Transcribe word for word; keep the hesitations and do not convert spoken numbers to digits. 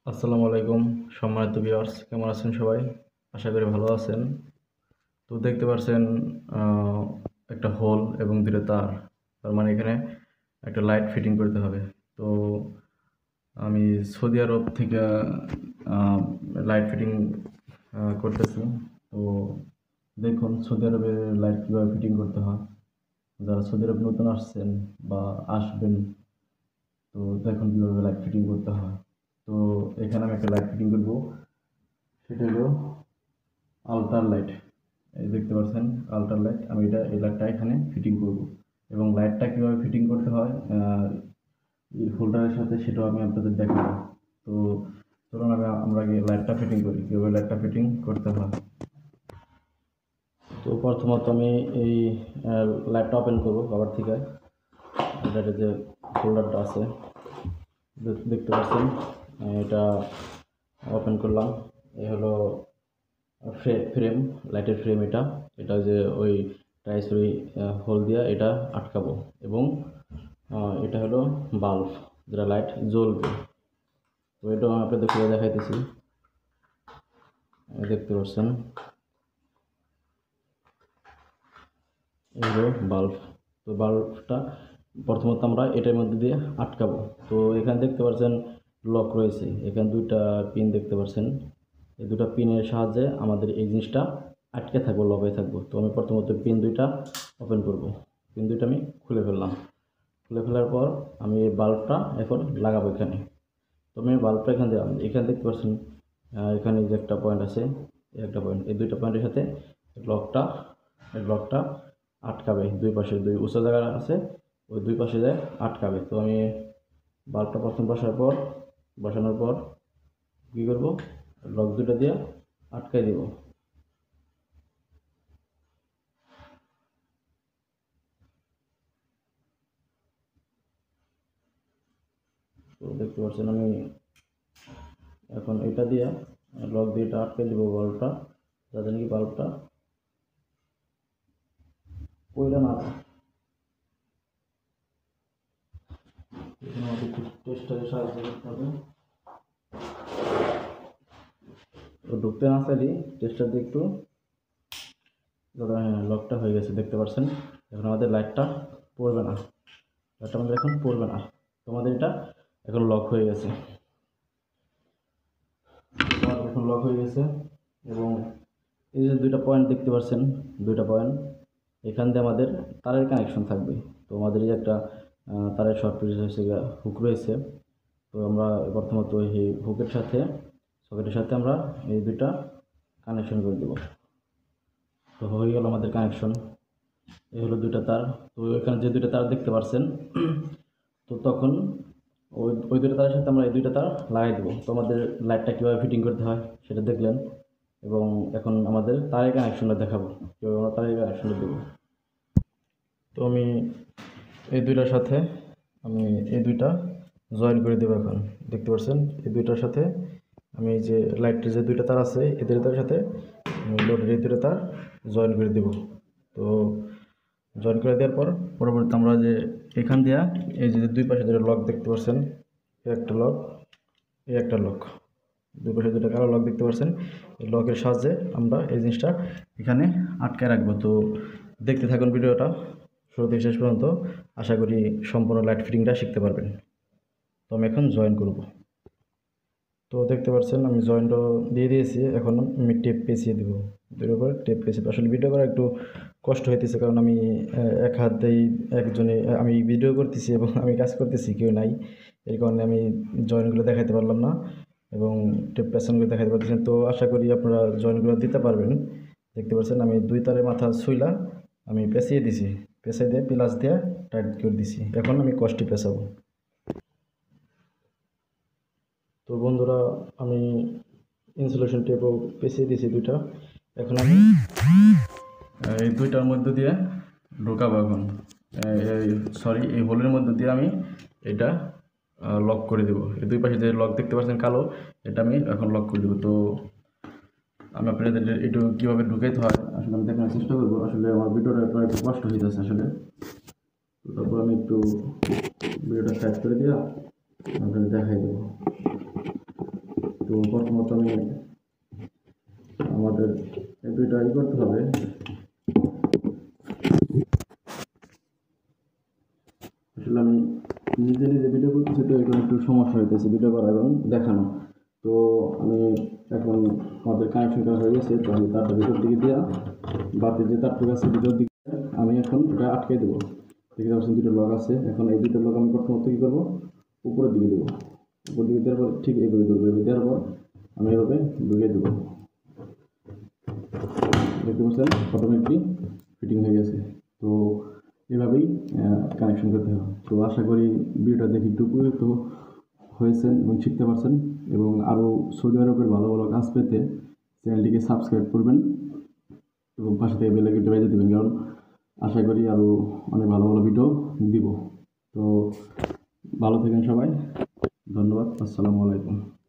আসসালামু আলাইকুম সম্মানিত ভিউয়ার্স, কেমন আছেন সবাই? আশা করি ভালো আছেন। তো দেখতে পাচ্ছেন আহ, একটা হোল এবং দুটো তার। তার মানে এখানে একটা লাইট ফিটিং করতে হবে। তো আমি সৌদি আরব থেকে লাইট ফিটিং করতেছি। তো দেখুন সৌদি আরবে লাইট কীভাবে ফিটিং করতে হয়। যারা সৌদি আরব নতুন আসছেন বা আসবেন, তো দেখুন কীভাবে লাইট ফিটিং করতে হয়। তো এখানে আমি একটা লাইট ফিটিং করবো, সেটা হলো আল্ট্রা লাইট। এই দেখতে পাচ্ছেন আল্ট্রা লাইট। আমি এটা এই লাইটটা এখানে ফিটিং করব এবং লাইটটা কীভাবে ফিটিং করতে হয় এই হোল্ডারের সাথে, সেটাও আমি আপনাদের দেখাবো। তো চলুন আমি আমরা আগে লাইটটা ফিটিং করি, কীভাবে লাইটটা ফিটিং করতে হয়। তো প্রথমত আমি এই লাইটটা ওপেন করবো কভার থেকে। এটাতে যে হোল্ডারটা আছে দেখতে পাচ্ছেন, এটা ওপেন করলাম। এই হলো ফ্রেম, লাইটের ফ্রেম। এটা এটা যে ওই টাইসরি হোল দিয়ে এটা আটকাবো এবং এটা হলো বাল্ব, যেটা লাইট জ্বলবে। তো এটা আমি আপনাদের খুলে দেখাইতেছি, দেখতে পাচ্ছেন এই হলো বাল্ব। তো বাল্বটা প্রথমত আমরা এটার মধ্যে দিয়ে আটকাবো। তো এখানে দেখতে পাচ্ছেন লক রয়েছে, এখানে দুইটা পিন দেখতে পাচ্ছেন। এই দুটো পিনের সাহায্যে আমাদের এই জিনিসটা আটকে থাকবো, লক হয়ে থাকবো। তো আমি প্রথমত পিন দুইটা ওপেন করব। পিন দুইটা আমি খুলে ফেললাম। খুলে ফেলার পর আমি এই বাল্বটা এখন লাগাবো এখানে। তো আমি বাল্বটা এখানে দিলাম। এখানে দেখতে পাচ্ছেন এখানে যে একটা পয়েন্ট আছে, এই একটা পয়েন্ট, এই দুইটা পয়েন্টের সাথে লকটা এই লকটা আটকাবে। দুই পাশে দুই উঁচু জায়গা আছে, ওই দুই পাশে যায় আটকাবে। তো আমি বাল্বটা প্রথম বসার পর বসানোর পর কী করবো, লক দুটো দিয়ে আটকাই দিব। তো দেখতে পাচ্ছেন আমি এখন এটা দিয়ে লক দিয়ে এটা আটকে দিব বাল্বটা, যাতে নাকি বাল্বটা পড়ে না যায়। এখানে আমাদের একটু টেস্টারের সাহায্য করতে হবে। তো ঢুকতে না চাইলে টেস্টার দিয়ে একটু, হ্যাঁ লকটা হয়ে গেছে দেখতে পাচ্ছেন। এখন আমাদের লাইটটা পড়বে না, লাইটটা আমাদের এখন পড়বে না। তোমাদের এটা এখন লক হয়ে গেছে, এখন লক হয়ে গেছে। এবং এই যে দুইটা পয়েন্ট দেখতে পাচ্ছেন, দুইটা পয়েন্ট এখান দিয়ে আমাদের তারের কানেকশন থাকবে। তো আমাদের এই একটা তারের শর্ট পিস হয়েছে, হুক রয়েছে। তো আমরা প্রথমত এই হুকের সাথে সকেটের সাথে আমরা এই দুইটা কানেকশন করে দেব। তো হয়ে গেল আমাদের কানেকশন। এই হলো দুইটা তার। তো এখানে যে দুইটা তার দেখতে পাচ্ছেন, তো তখন ওই ওই দুটো তারের সাথে আমরা এই দুইটা তার লাগাই দেবো। তো আমাদের লাইটটা কীভাবে ফিটিং করতে হয় সেটা দেখলেন, এবং এখন আমাদের তারের কানেকশনটা দেখাবো, কীভাবে আমরা তারের কানেকশনটা দেবো। তো আমি এই দুইটার সাথে আমি এই দুইটা জয়েন করে দেবো। এখন দেখতে পাচ্ছেন এই দুইটার সাথে আমি যে লাইটের যে দুইটা তার আছে, এই দুইটার সাথে লোডের এই দুইটা তার জয়েন করে দেব। তো জয়েন করে দেওয়ার পর পরবর্তী আমরা যে এখান দিয়া এই যে দুই পাশে দুটো লক দেখতে পাচ্ছেন, এই একটা লক, এই একটা লক, দুই পাশে দুটো কালো লক দেখতে পাচ্ছেন। এই লকের সাহায্যে আমরা এই জিনিসটা এখানে আটকে রাখবো। তো দেখতে থাকুন ভিডিওটা শুরু থেকে শেষ পর্যন্ত। আশা করি সম্পূর্ণ লাইট ফিটিংটা শিখতে পারবেন। তো আমি এখন জয়েন করব। তো দেখতে পাচ্ছেন আমি জয়েন্টও দিয়ে দিয়েছি, এখন আমি টেপ পেঁচিয়ে দেবো। দুটোর উপরে টেপ পেঁচিয়ে, আসলে ভিডিও করা একটু কষ্ট হইতেছে, কারণ আমি এক হাতেই একজনে আমি ভিডিও করতেছি এবং আমি কাজ করতেছি, কেউ নাই। এই কারণে আমি জয়েন্টগুলো দেখাতে পারলাম না এবং টেপ পেঁচানগুলো দেখাতে পারতেছেন। তো আশা করি আপনারা জয়েন্টগুলো দিতে পারবেন। দেখতে পাচ্ছেন আমি দুই তারের মাথা ছুইলা আমি পেঁচিয়ে দিছি, পেঁচাই দিয়ে প্লাস দিয়ে টাইট করে দিছি। এখন আমি কষ্টি পেঁচাবো। তো বন্ধুরা আমি ইনসুলেশন টেপও পেঁচিয়ে দিয়েছি দুইটা। এখন আমি এই দুইটার মধ্যে দিয়ে ঢোকাবো। এখন সরি এই হোলের মধ্যে দিয়ে আমি এটা লক করে দেবো। এই দুই পাশে যে লক দেখতে পাচ্ছেন কালো, এটা আমি এখন লক করে দেবো। তো আমি আপনাদের একটু কীভাবে ঢুকাইতে হয় আসলে আমি দেখানোর চেষ্টা করবো। আসলে আমার ভিডিওটা একটু কষ্ট হয়ে যাচ্ছে আসলে। তো তারপর আমি একটু ভিডিওটা সাইড করে দিয়ে আপনাদের দেখাই দেবো। তো প্রথমত আমি আমাদের এই দুইটা ই করতে হবে। আসলে আমি নিজে নিজে ভিডিও করতেছি, তো এখন একটু সমস্যা হইতেছে ভিডিও করা এবং দেখানো। তো আমি এখন আমাদের কানেকশন করা হয়ে গেছে, তো আমি তারটা ভিতর দিকে দেওয়া বাতি যে তারটুকু আছে ভিতর দিকে আমি এখন এটা আটকে দেবো। দেখতে পাচ্ছেন দুটো লক আছে। এখন এই দুটো লক আমি প্রথমত কী করবো, উপরের দিকে দেবো। উপর দিকে দেওয়ার পর ঠিক এইভাবে দেবো, এভাবে দেওয়ার পর আমি এভাবে ঢুকিয়ে দেবো। দেখতে পাচ্ছেন অটোমেটিকলি ফিটিং হয়ে গেছে। তো এভাবেই কানেকশন করতে হবে। তো আশা করি ভিডিওটা দেখে একটু উপকৃত হয়েছেন এবং শিখতে পারছেন, এবং আরও সৌদি আরবের ভালো ভালো কাজ পেতে চ্যানেলটিকে সাবস্ক্রাইব করবেন এবং পাশে থেকে বেল আইকনটা বাজিয়ে দেবেন, কারণ আশা করি আরও অনেক ভালো ভালো ভিডিও দিব। তো ভালো থাকেন সবাই, ধন্যবাদ, আসসালামু আলাইকুম।